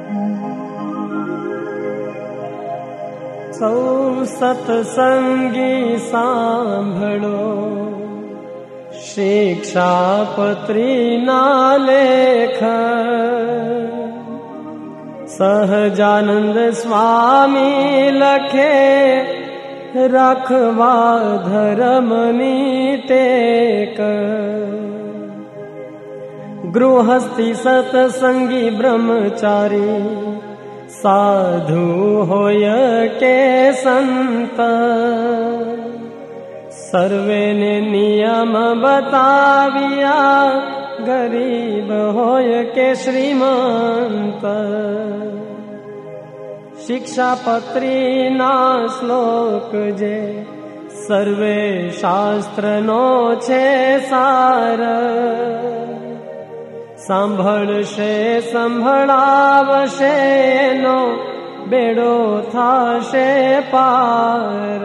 સૌ સત્સંગી સાંભળો શિક્ષાપત્રી ના લેખ. સહજાનંદ સ્વામી લખે રાખવા ધર્મની ટેક. ગૃહસ્થી સત્સંગી બ્રહ્મચારી साधु होय के संत. सर्वे ने नियम बताविया गरीब होय के श्रीमंत. शिक्षापत्री ना श्लोक जे सर्वे शास्त्र नो छे सार. સાંભળશે સંભળાવશે નો બેડો થાશે પાર.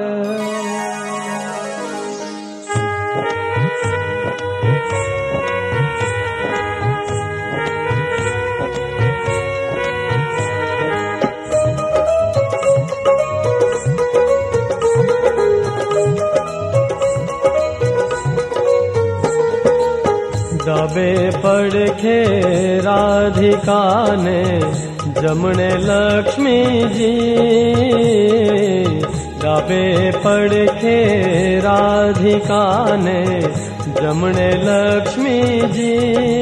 ડાબે પડખે રાધિકા ને જમણે લક્ષ્મીજી. ડાબે પડખે રાધિકા ને જમણે લક્ષ્મીજી.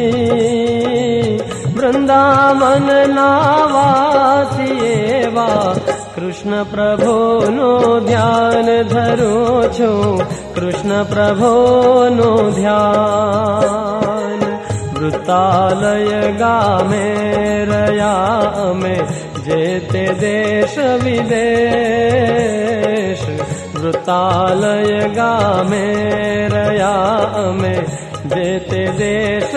વૃંદાવન ના વાસી એવા કૃષ્ણ પ્રભુનું ધ્યાન ધરું છું. કૃષ્ણ પ્રભુનું ધ્યાન. વૃત્તાલય ગામે રહ્યા અમે જે તે દેશ વિદેશ. વૃત્તાલય ગામે રહ્યા અમે જે તે દેશ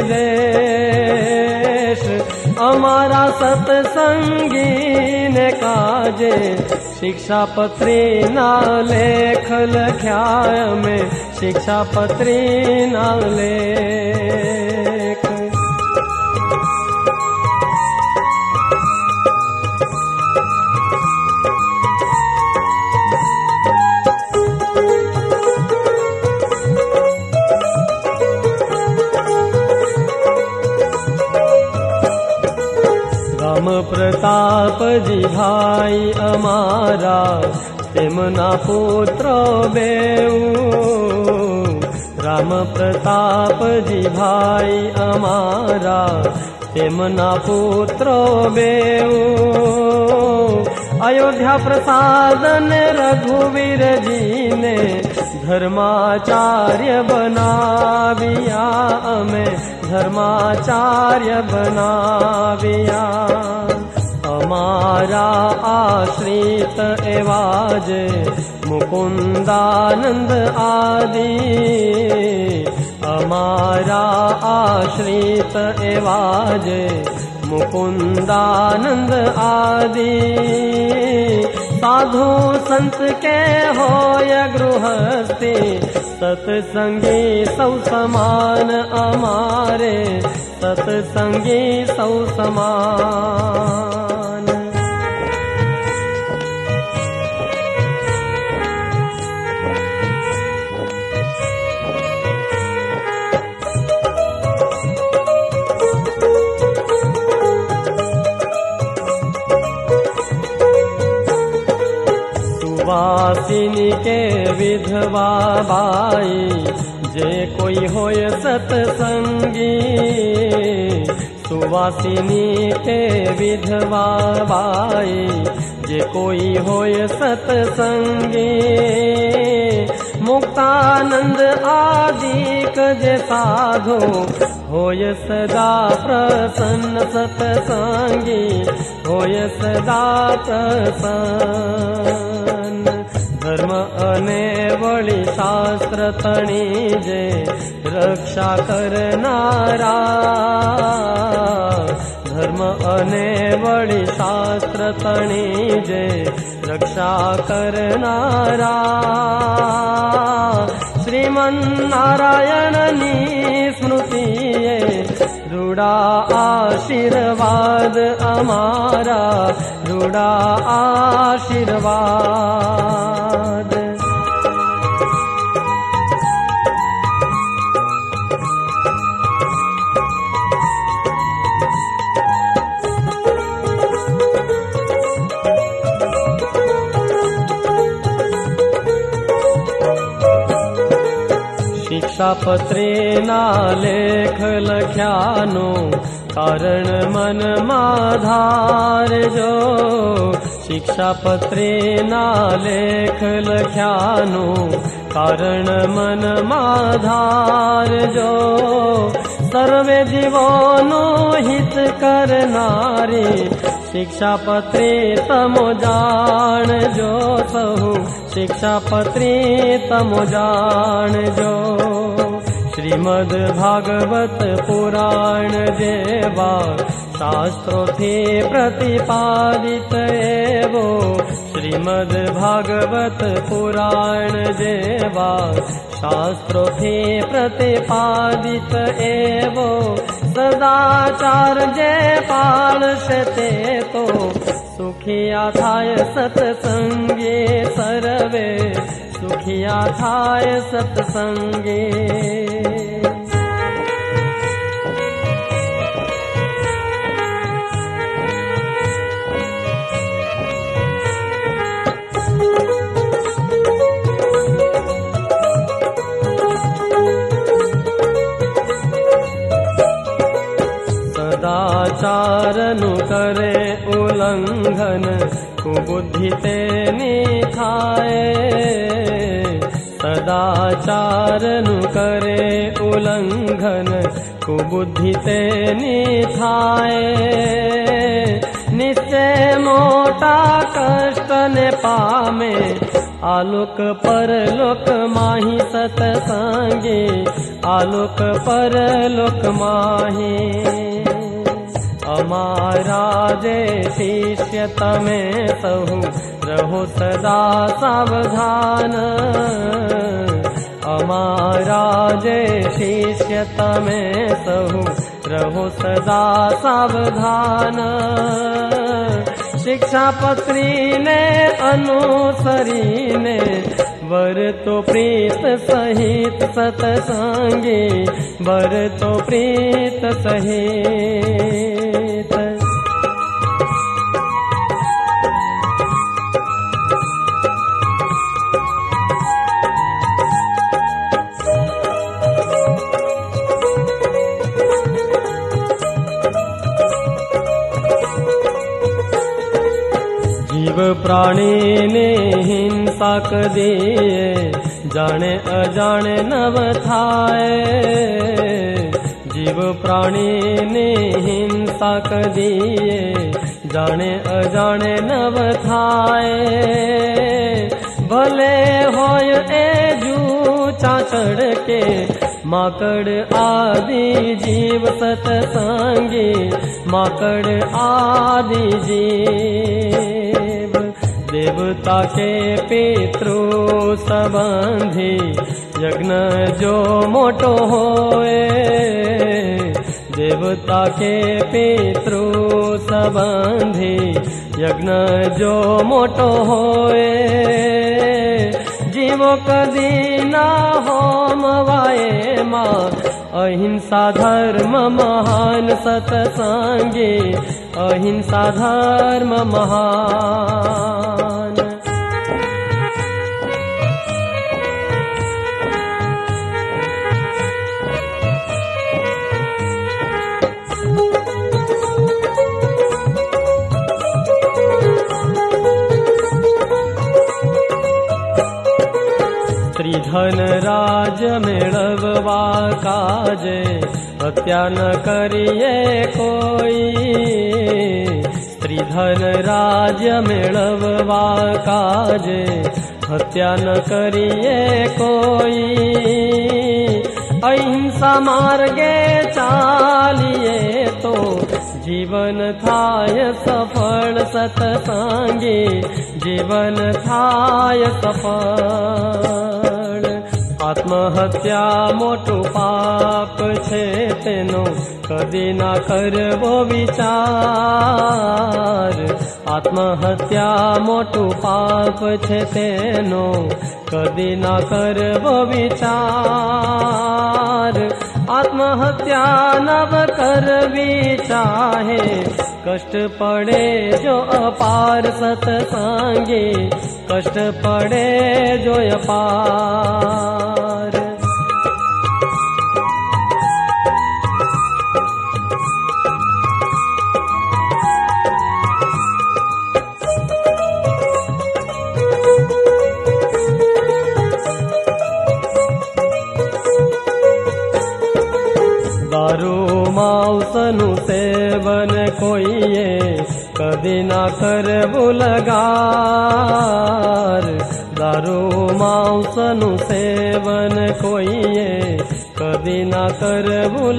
વિદેશ. અમારા સત્સંગી ને કાજે શિક્ષાપત્રી ના લેખ લખ્યા અમે. શિક્ષાપત્રી ના લેખ. રામ પ્રતાપજી ભાઈ અમારા તેમના પુત્ર બેઉ. રામ પ્રતાપજી ભાઈ અમારા તેમના પુત્ર બેઉ. અયોધ્યા પ્રસાદ ને રઘુવીરજી ને ધર્માચાર્ય બનાવ્યા અમે. ધર્માચાર્ય બનાવ્યા. અમારા આશ્રિત એવા જે મુકુંદાનંદ આદિ. અમારા આશ્રિત એવા જે મુકુંદાનંદ આદિ. साधु संत के होय गृहस्थी. सत्संगी सौ समान अमारे. सत्संगी सौ समान. वासिनी के विधवा बाई जे कोई होय सत्संगी. सुवासिनी के विधवा बाई जे कोई होय सत्संगी. मुक्तानंद आदिक जे साधु होय सदा प्रसन्न. सत्संगी होय सदा प्रसन्न. धर्म अने वळी शास्त्र तणी जे रक्षा करनारा. धर्म अने वळी शास्त्र तणी जे रक्षा करनारा. श्रीमन्नारायणनी स्मृतिए रूढ રૂડા આશીર્વાદ અમારા, રૂડા આશીર્વાદ. શિક્ષાપત્રી ના લેખ લખ્યાનું કારણ મનમાં ધારજો. શિક્ષાપત્રી ના લેખ લખ્યાનું કારણ મનમાં ધારજો. સર્વે જીવોનું હિત કરનારી શિક્ષાપત્રી તમો જાણજો. સહુ શિક્ષાપત્રી તમો જાણજો. શ્રીમદ ભાગવત પુરાણ જેવા શાસ્ત્રોથી પ્રતિપાદિત એવો, શ્રીમદ ભાગવત પુરાણ જેવા શાસ્ત્રોથી પ્રતિપાદિત એવો, સદાચાર જે પાળશે તે તો સુખિયા થાય સત્સંગે. સર્વે સુખિયા થાય સત્સંગે. સદાચારનું કરે ઉલ્લંઘન, કુબુદ્ધિ તેની થાય. સદાચારનું કરે ઉલ્લંઘન, કુબુદ્ધિ તેની થાય. નિશ્ચય મોટા કષ્ટને પામે, આલોક પરલોક માહી સતસંગે. આલોક પરલોક માહી. અમારા જે શિષ્ય તમે સહુ રહો સદા સાવધાન. અમારા જે શિષ્ય તમે સહુ રહો સદા સાવધાન. શિક્ષાપત્રીને અનુસરીને વરતો પ્રીત સહિત સતસંગી. વરતો પ્રીત સહિત. જીવ પ્રાણીની હિંસા કદીએ, જાણે અજાણે નવ થાય. જીવ પ્રાણીની હિંસા કદીએ, જાણે અજાણે નવ થાય. ભલે હોય એ જૂચા ચડકે, માકડ આદિ જીવ સતસંગી. માકડ આદિ જીવ देवता के पितृ संबंधी, यज्ञ जो मोटो होए. देवता के पितृ संबंधी, यज्ञ जो मोटो होए. जीवो कदी ना होमवाए मां, अहिंसा धर्म महान सतसंगी. अहिंसा धर्म महान. धन राज मेळववा काजे, हत्या न करिए कोई. स्त्रीधन राज्य मेळववा काजे, हत्या न करिए कोई. अहिंसा मार्गे चालिए तो जीवन थाय सफल सतसंगी. जीवन थाय सफल. आत्महत्या मोटू पाप छे तेनो कदी ना करवो विचार, आत्महत्या मोटું પાપ છે તેનો કદી ના કરવો વિચાર, આત્મહત્યા નવ કરવી ચાહે કષ્ટ પડે જો અપાર સત્સંગે, કષ્ટ પડે જો અપાર. દારૂ માંસનું સેવન કોઈએ કદી ના કરવું લગાર, દારૂ માંસનું સેવન કોઈએ કદી ના કરવું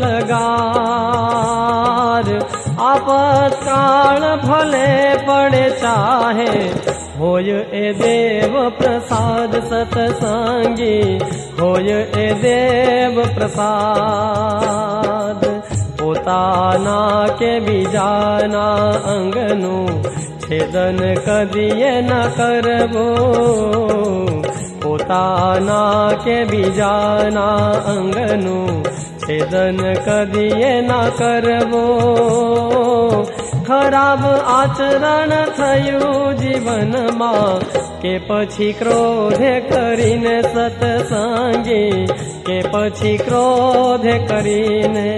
લગાર, આપતકાળ ભલે પડે ચાહે હોય એ દેવ પ્રસાદ સત્સંગી, હોય એ દેવ પ્રસાદ. પોતાના કે બીજાના અંગનું છેદન કદીએ ન કરવું, પોતાના કે બીજાના અંગનું છેદન કદીએ ન કરવું. ખરાબ આચરણ થયું જીવનમાં કે પછી ક્રોધે કરીને સત્સંગી, કે પછી ક્રોધે કરીને.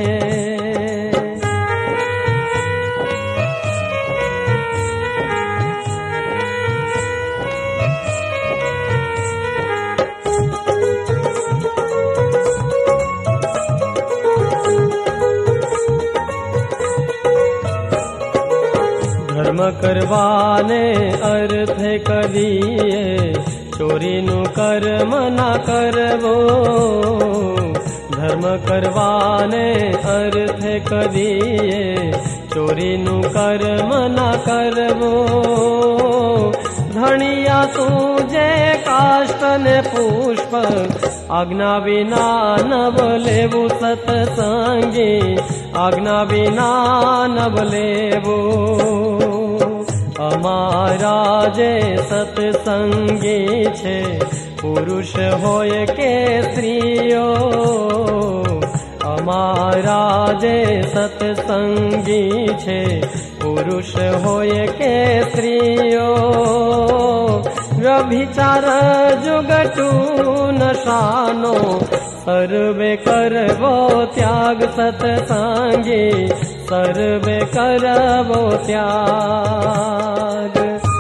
ધર્મ કરવાને અર્થે કદીએ ચોરીનું કર્મ ના કરવો, ધર્મ કરવાને અર્થે કદીએ ચોરીનું કર્મ ના કરવો. ધણિયા તું જે કાષ્ટ ને પુષ્પ આજ્ઞા વિના નવ લેવું સત્સંગી, આજ્ઞા વિના નવ લેવું. અમારા જે સત્સંગી છે પુરુષ હોય કે સ્ત્રીઓ, અમારા જે સત્સંગી છે પુરુષ હોય કે સ્ત્રીઓ, વ્યભિચાર જુગટું નશાનો સર્વે કરવો ત્યાગ સત્સંગી, સર્વે કરવો ત્યાગ.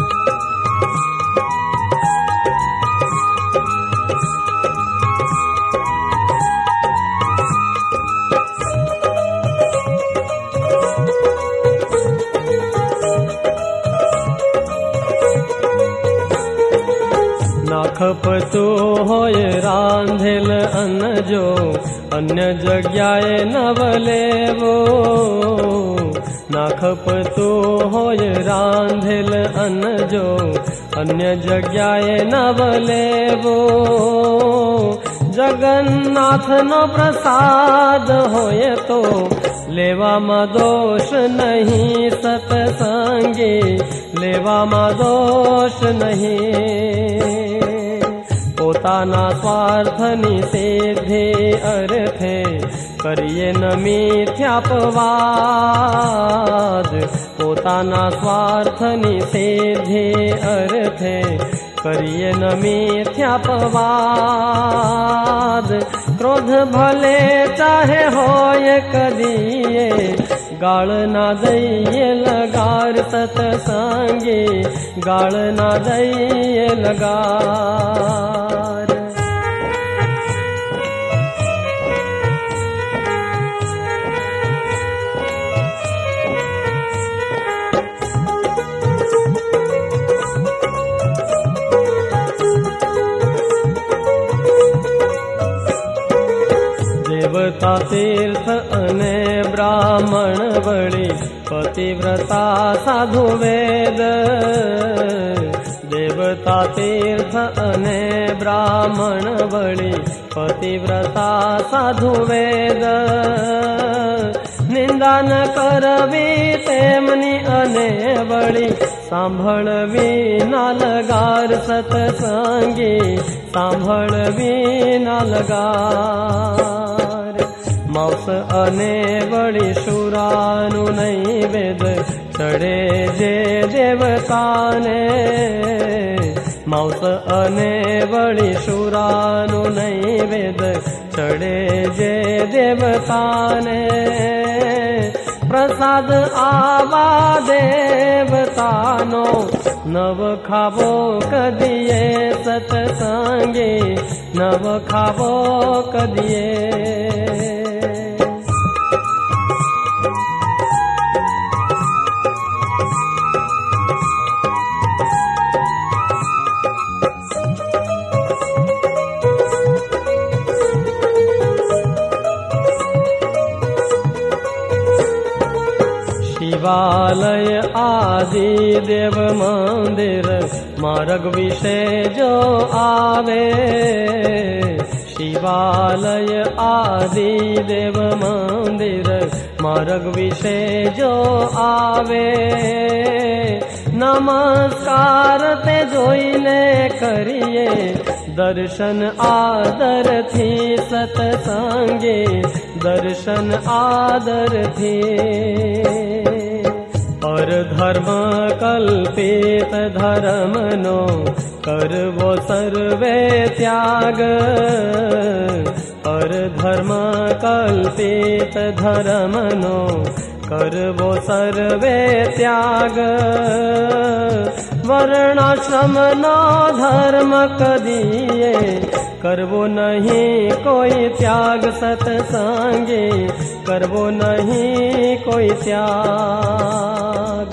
ખપતું હોય રાંધેલ અન્ન જો અન્ય જગ્યાએ નવ લેવો, ના ખપતું હોય રાંધેલ અન્ન જો અન્ય જગ્યાએ નવ લેવો. જગન્નાથનો પ્રસાદ હોય તો લેવામાં દોષ નહીં સત્સંગી, લેવામાં દોષ નહીં. પોતાના સ્વાર્થની સિદ્ધિ અર્થે કરીએ ન મિથ્યાપવાદ, પોતાના સ્વાર્થની સિદ્ધિ અર્થે કરીએ ન મિથ્યાપવાદ. ક્રોધ ભલે ચાહે હોય કદીએ ગાળ ના દઈએ લગાર સત્સંગી, ગાળ ના દઈએ લગાર. દેવતા તીર્થ અને બ્રાહ્મણ વળી પતિવ્રતા સાધુ વેદ, દેવતા તીર્થ અને બ્રાહ્મણ વળી પતિવ્રતા સાધુ વેદ. નિંદા ન કરવી તેમની અને વળી સાંભળવી ના લગાર સતસંગી, સાંભળવી ના લગાર. માંસ અને વળી શુરાનું નૈવેદ ચડે જે દેવતાને, માંસ અને વળી શુરાનું નૈવેદ ચડે જે દેવતાને. પ્રસાદ આવા દેવતાનો નવ ખાવો કદીએ સતસંગે, નવ ખાવો કદીએ. શિવાલય આદિ દેવ મંદિર માર્ગ વિશે જો આવે, શિવાલય આદિ દેવ મંદિર માર્ગ વિશે જો આવે. નમસ્કાર તે જોઈને કરીએ, દર્શન આદરથી સતસંગે, દર્શન આદરથી. પરધર્મ કલ્પિત ધર્મનો કરવો સર્વે ત્યાગ, પરધર્મ કલ્પિત ધર્મનો કરવો સર્વે ત્યાગ. વર્ણાશ્રમનો ધર્મ કદીએ કરવો નહીં કોઈ ત્યાગ સતસંગે, કરવો નહીં કોઈ ત્યાગ.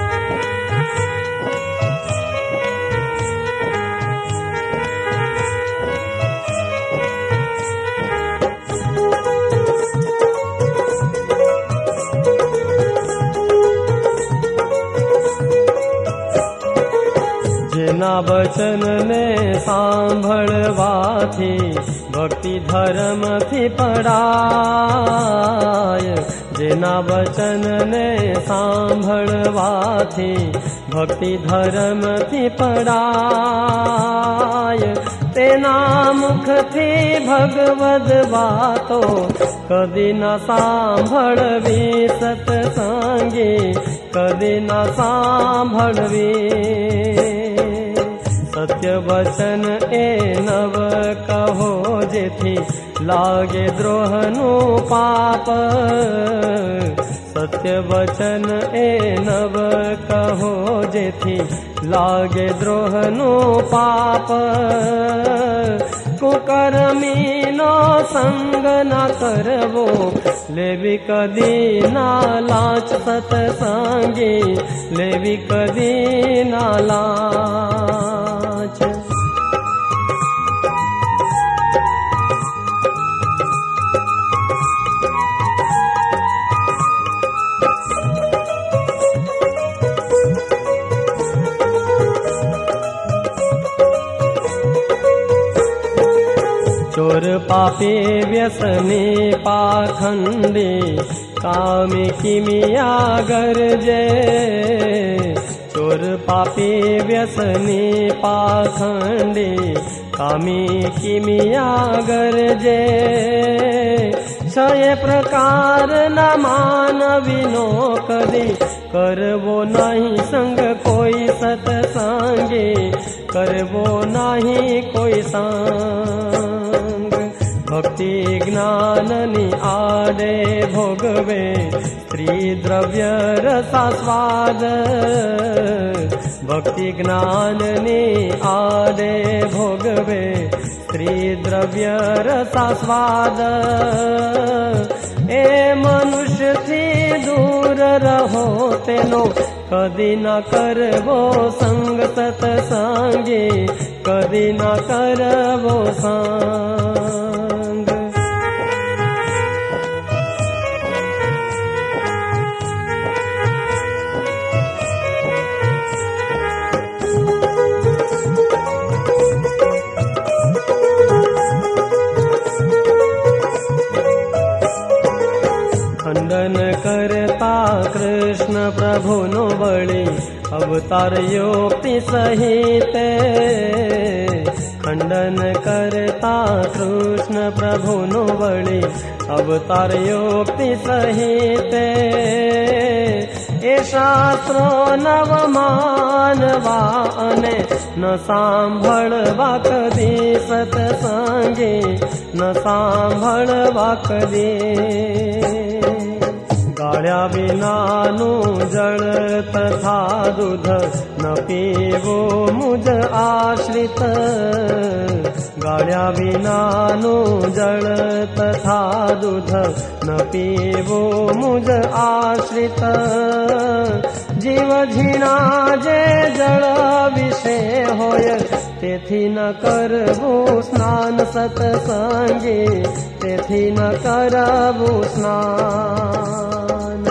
જેના વચનને સાંભળવાથી ભક્તિ ધર્મથી પડાય, જેના વચનને સાંભળવાથી ભક્તિ ધર્મથી પડાય. તેના મુખથી ભગવદ વાતો કદી ન સાંભળવી સતસંગી, કદી ન સાંભળવી. સત્ય વચન એ નવ કહો જેથી લાગે દ્રોહનું પાપ, સત્ય વચન એ નવ કહો જેથી લાગે દ્રોહનું પાપ. કુકર્મીનો સંગ ના કરવો, લેવી કદી ના લાંચ સતસંગી, લેવી કદી ના લાંચ. ચોર પાપી વ્યસની પાખંડી, કામી કિમિયા ગરજે. ચોર પાપી વ્યસની પાખંડી, કામી કિમિયા ગરજે. છ પ્રકારના માનવીનો કદી કરવો નહીં સંગ કોઈ સતસંગી, કરવો નહીં કોઈ સંગ. ભક્તિ જ્ઞાનની આડે ભોગવે સ્ત્રી દ્રવ્ય રસાસ્વાદ, ભક્તિ જ્ઞાનની આડે ભોગવે સ્ત્રી દ્રવ્ય રસાસ્વાદ. એ મનુષ્યથી દૂર રહો તેનો કદી ન કરવો સંગ સતસંગી, કદી ન કરવો સંગ. कृष्ण प्रभुनो बळी अवतार युक्ति सहित खंडन करता कृष्ण प्रभुनो बळी अवतार युक्ति सहित ए शास्त्रो नव मानवा अने न सांभळवा कदी सत्संगे न सांभळवा कदी गाळ्या विनानु जळ तथा दूध न पीवो मुझ आश्रित गाळ्या विनानु जळ तथा दूध न पीवो मुझ आश्रित जीव झीणा जे जळ विषे होय तेथी न करवू स्नान सत्संगे तेथी न करवू स्नान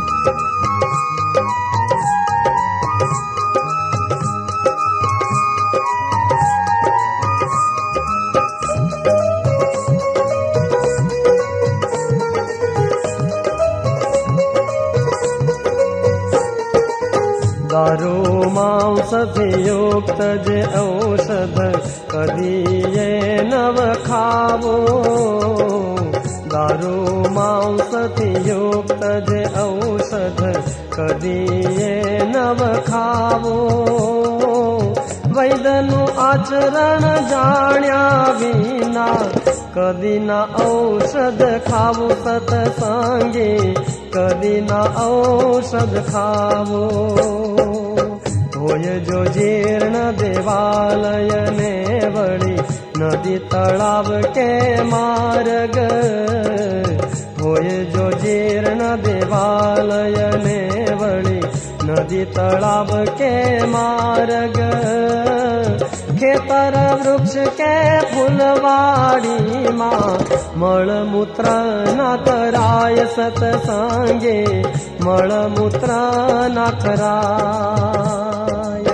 दारू मांसથી युक्त जे औषध कधी ये नव खावो दारू मांसથી युक्त जे औषध कधी ये नव खावो वैद्यनु आचरण जाण्या विना कधी ना औषध खावो सत्संगे कधी ना औषध खावो होय जो जीर्ण देवालय ने वळी नदी तळाव के मार्ग होय जो जीर्ण देवालय ने वळी नदी तळाव के मार्ग खेतर वृक्ष के फुलवाड़ी मां मलमूत्र न कराय सत्संगे मलमूत्र न कराय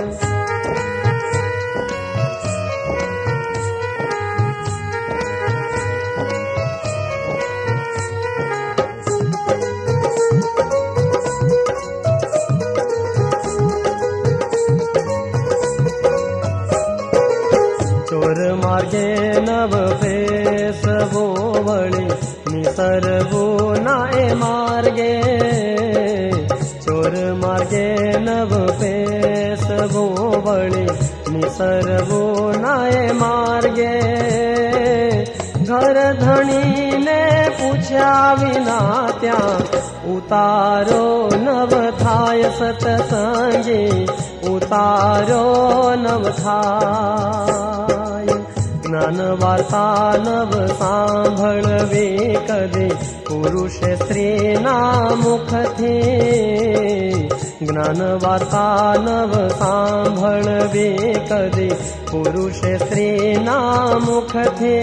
चोर मार्गे नव पेसवो वळी निसरवो नाए मार्गे चोर मार्गे नव पेसवो वळी निसरवो नाए मार्गे घर धणी ने पूछ्या विना त्या उतारो नव थाय सत्संगे उतारो नव थाय ज्ञान वार्ता नव सांभळवी कदी पुरुष स्त्री ना मुखथी ज्ञान वार्ता नव सांभळवी कदी पुरुष स्त्री ना मुखथी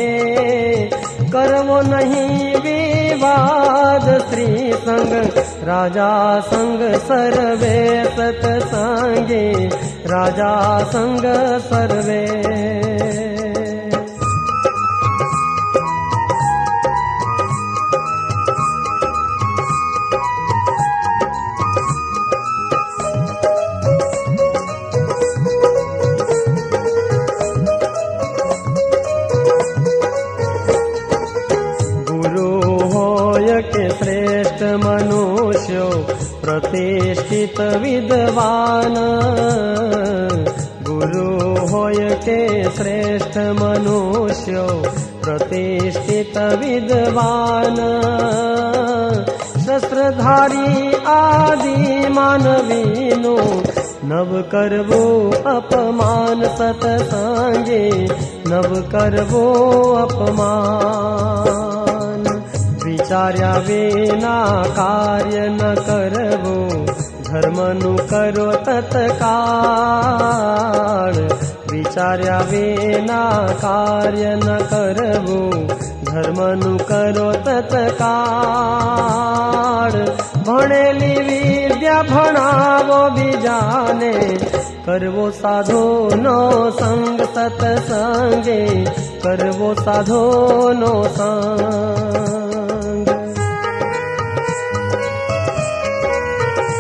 करवो नहीं विवाद स्त्री संग राजा संग सर्वे सत्संगे राजा संग सर्वे के श्रेष्ठ मनुष्यो प्रतिष्ठित विद्वान गुरु होय के श्रेष्ठ मनुष्यो प्रतिष्ठित विद्वान शस्त्रधारी आदि मानवीनु नव करवो अपमान सत्संगे नव करवो अपमान विचार्या विना कार्य न करवो धर्मनु करो तत्काल विचार्या विना कार्य न करवो धर्मनु करो तत्काल भणेली विद्या भणावो बीजाने करवो साधो नो संग सत्संगे करवो साधो नो संग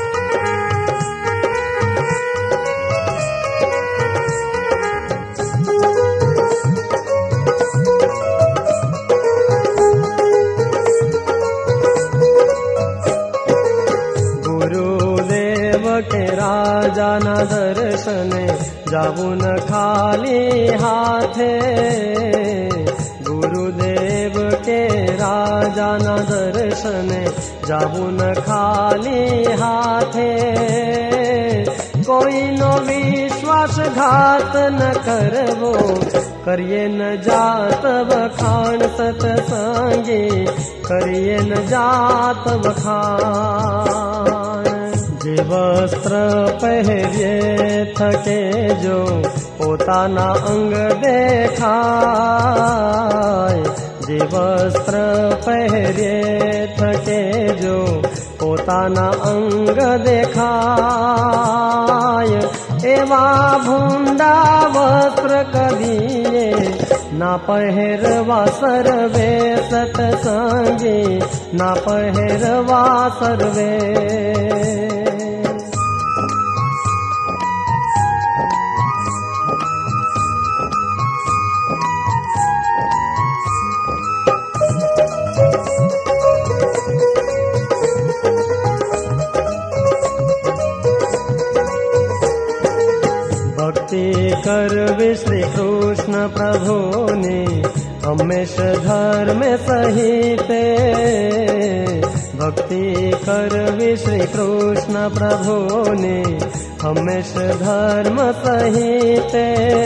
के राजाना दर्शने जाऊन खाली हाथे, गुरुदेव के राजाना दर्शने जाऊन खाली हाथे। कोई नो विश्वासघात न करवो, करिए न जात बखान सतसंगी, करिए न जात बखान। जे वस्त्र પહેરીએ થકે જો પોતાના અંગ દેખાય, જે વસ્ત્ર પહેરીએ થકે જો પોતાના અંગ દેખાય, એવા ભૂંડા વસ્ત્ર કદીએ ના પહેરવા સર્વે સતસંગી, ના પહેરવા સર્વે। भक्ति करवी श्री कृष्ण प्रभुनी हमेश धर्म सहिते, भक्ति करवी श्री कृष्ण प्रभुनी हमेश धर्म सहिते।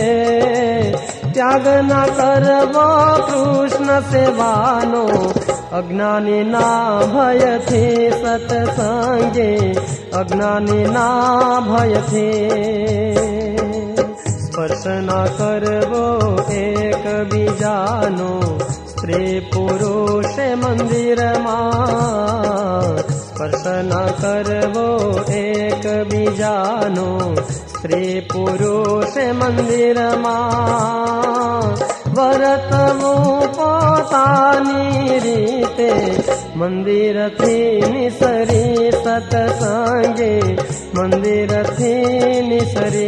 त्याग न करवो कृष्ण सेवानो, अज्ञानी ना भय थी सतसंगे, अज्ञानी ना भय थी। स्पर्श न करवो एक बीजानो, स्त्री पुरुष मंदिर मां। स्पर्श न करवो एक बीजानो, स्त्री पुरुष मंदिर मां। वर्तवो पोतानी रीते, मंदिर थी निसरी सतसंगे, मंदिर थी निसरी।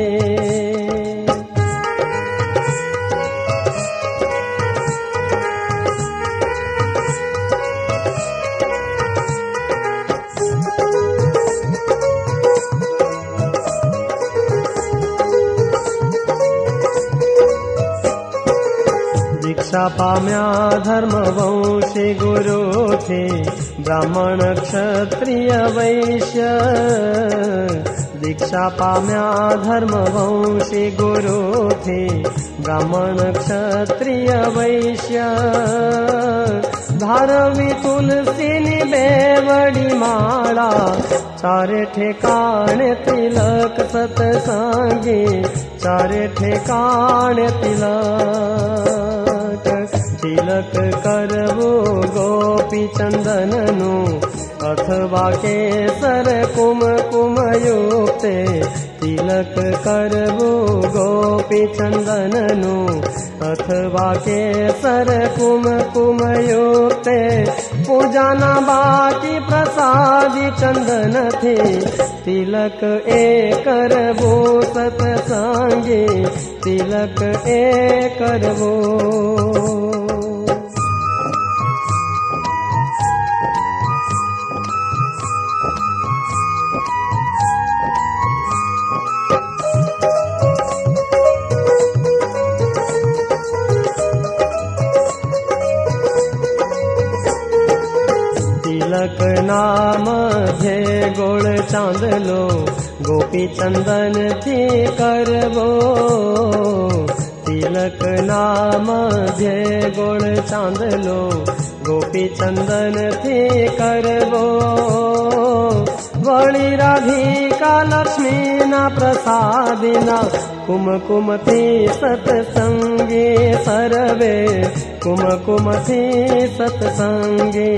दीक्षा पाम्या धर्मवंशी गुरु थे, ब्राह्मण क्षत्रिय वैश्य। दीक्षा पाम्या धर्मवंशी गुरु थे, ब्राह्मण क्षत्रिय वैश्य। धारवी तुलसीनी बेवड़ी माला, चारे ठेकाणे तिलक सतसंगी, चारे ठेकाणे तिलक। तिलक करवो गोपी चंदननु, अथवा केसर कुमकुम युक्ते। तिलक करवो गोपी चंदननु, अथवा केसर कुमकुम युक्ते। पूजाना बाकी प्रसादी चंदन थे, तिलक ए करवो सतसंगी, तिलक ए करवो। तिलक नाम ध्ये गोड़ चांदलो, गोपी चंदन थी करवो। तिलक नाम ध्ये गोड़ चांदलो, गोपी चंदन थी करवो। वળી राधिका लक्ष्मी ना प्रसादिना, कुमकुम थी सतसंगी सर्वे, कुमकुम थी सतसंगी।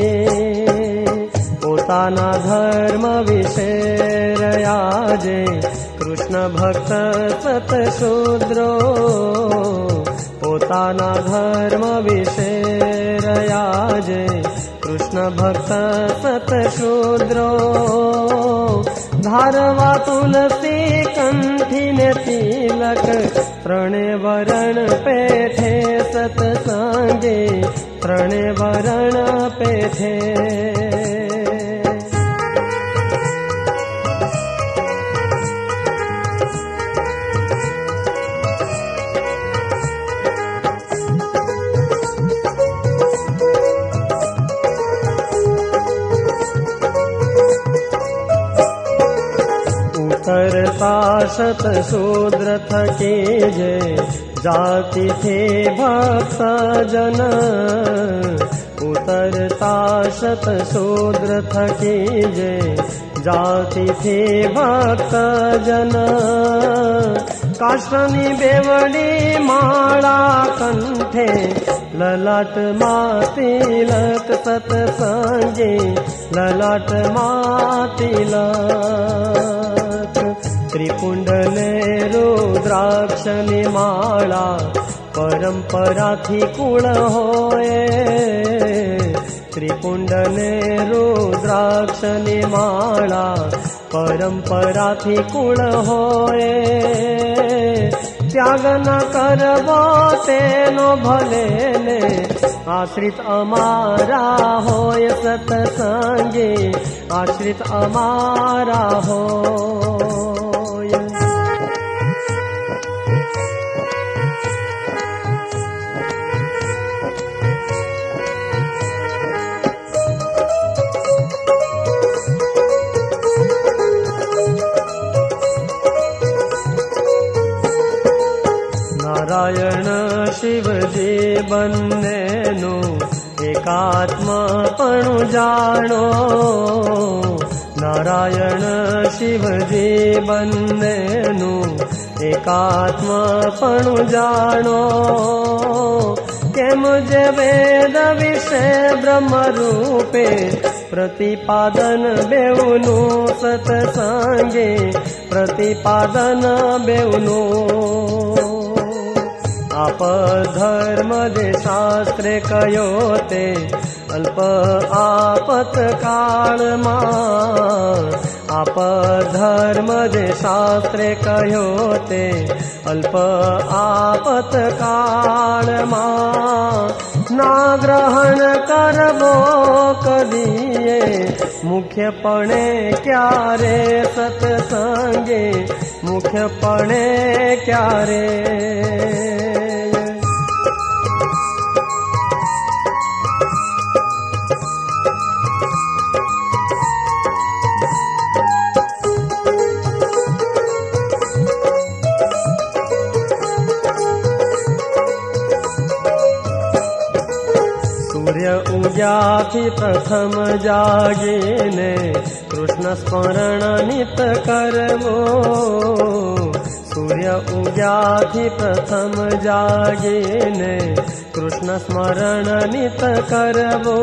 पोताना धर्म विषे रयाजे, कृष्ण भक्त सत शूद्रो। पोताना धर्म विषे रयाजे, कृष्ण भक्त सत शूद्रो। धारवा तुलसी कंठी ने तिलक, त्रणे वरण पेठे सतसंगे, त्रणे वरण पेठे। उतरता शत शूद्र थकी जे जाति थे भक्त जन उतरता शत शूद्र थकी जे जाति थी भक्त जन काष्ठनी बेवड़ी माला कंठे ललाट तिलक सत्संगे ललाट तिलक त्रिपुंडले रुद्राक्षनी माला परंपरा थी कुळ होए त्रिपुंडले रुद्राक्षनी माला परंपरा थी कुळ होए त्याग न करवो तेनो भले ने आश्रित अमारा होय सत्संगे आश्रित अमारा होय नारायण शिवजी बन्नेनु एकात्मपणु जाणो नारायण शिवजी बन्नेनु एकात्मपणु जाणो केम जे वेद विषे ब्रह्म रूपे प्रतिपादन बेउनु सत्संगे प्रतिपादन बेउनु आप धर्म जे शास्त्रे कयो ते अल्प आपत काल मा आप धर्म जे शास्त्रे कयो ते अल्प आपत काल मा ना ग्रहण करबो कदीए मुख्यपणे क्यारे सत्संगे मुख्यपणे क्यारे उग्याथी प्रथम जागीने कृष्ण स्मरण नित करवो सूर्य उग्याथी प्रथम जागीने कृष्ण स्मरण नित करवो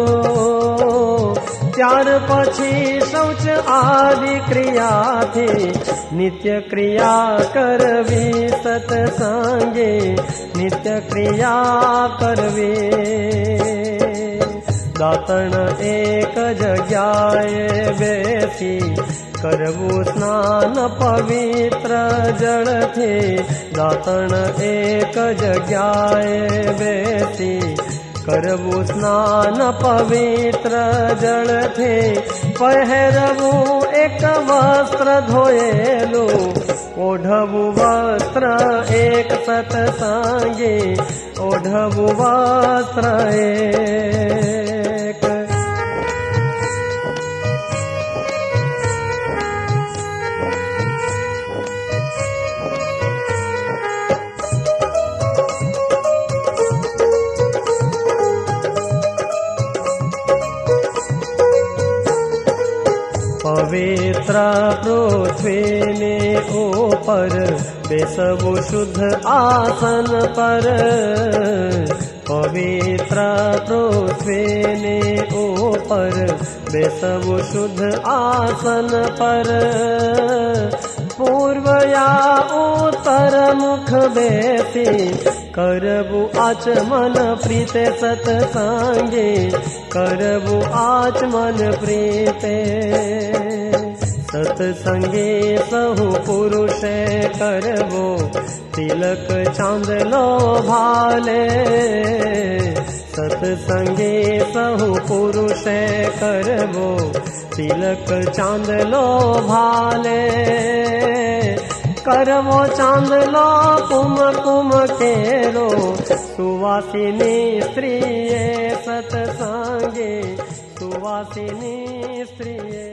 त्यार पछी शौच आदि क्रिया थी नित्य क्रिया करवी सत्संगे नित्य क्रिया करवी दातन एक जग्याए बेसी करवू स्नान पवित्र जल थे दातन एक जग्याए बेसी करवू स्नान पवित्र जल थे पहरवू एक वस्त्र धोएलू ओढ़वू वस्त्र एक सत्संगे ओढ़वू वस्त्र एक पवित्र पृथ्वी ने ऊपर बेसबु शुद्ध आसन पर पवित्र पृथ्वी ने ऊपर बेसबु शुद्ध आसन पर पूर्व या उत्तर मुख बेसी करबु आचमन प्रीते सत्संगे करबु आचमन प्रीते सत्संगे सहु पुरुषे करबो तिलक चांदलो भाले सत्संगे सहु पुरुषे करबो तिलक चांदलो भाले करवो चांदलो कुम कुम केरो सुवासिनी स्त्रीये सत्संगे सुवासिनी स्त्रीये